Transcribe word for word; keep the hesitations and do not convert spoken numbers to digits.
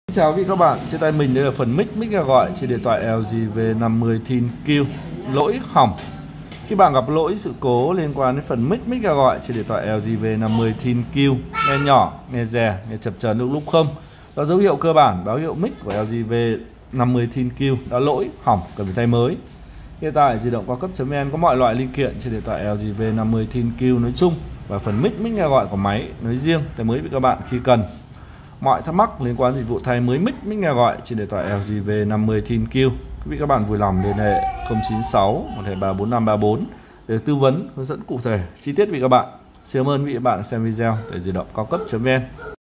Chào quý vị các bạn, trên tay mình đây là phần mic mic gọi trên điện thoại L G V năm mươi Thin Q. Lỗi hỏng. Khi bạn gặp lỗi sự cố liên quan đến phần mic mic gọi trên điện thoại L G V năm mươi Thin Q, nghe nhỏ, nghe rè, nghe chập chờn lúc lúc không, đó dấu hiệu cơ bản báo hiệu mic của L G V năm mươi Thin Q đã lỗi hỏng, cần phải thay mới. Hiện tại di động cao cấp.vn có mọi loại linh kiện trên điện thoại L G V năm mươi Thin Q nói chung và phần mic mic gọi của máy nói riêng thay mới với các bạn khi cần. Mọi thắc mắc liên quan dịch vụ thay mới mic mic nghe gọi trên điện thoại L G V năm mươi Thin Q, quý vị các bạn vui lòng liên hệ không chín sáu một hai ba bốn năm ba bốn để tư vấn hướng dẫn cụ thể chi tiết với các bạn. Xin cảm ơn quý vị và các bạn xem video tại di động cao cấp.vn.